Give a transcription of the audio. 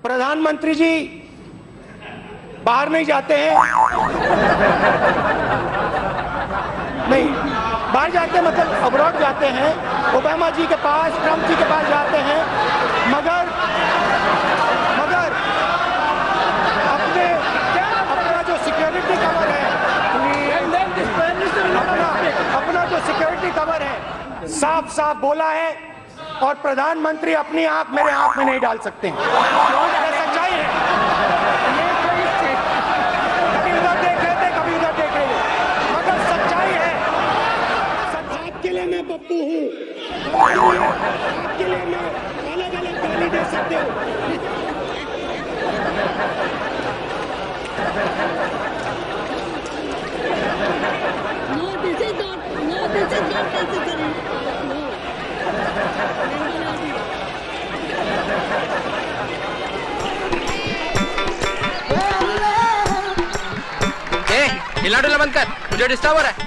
प्रधानमंत्री जी बाहर नहीं जाते हैं, नहीं बाहर जाते हैं मतलब अब्रॉड जाते हैं, ओबामा जी के पास, ट्रंप जी के पास जाते हैं, मगर अपना जो सिक्योरिटी कवर है, अपना जो सिक्योरिटी कवर है साफ साफ बोला है, और प्रधानमंत्री अपनी आंख मेरे आंख में नहीं डाल सकते हैं। सच्चाई है, कभी उधर देख रहे थे, कभी उधर देख रहे थे, मगर सच्चाई है। आपके लिए मैं पप्पू हूँ, आपके लिए मैं अलग अलग गाली दे सकते हो। this is not necessary. No. हिला डुला बंद कर, मुझे डिस्टर्ब हो रहा है।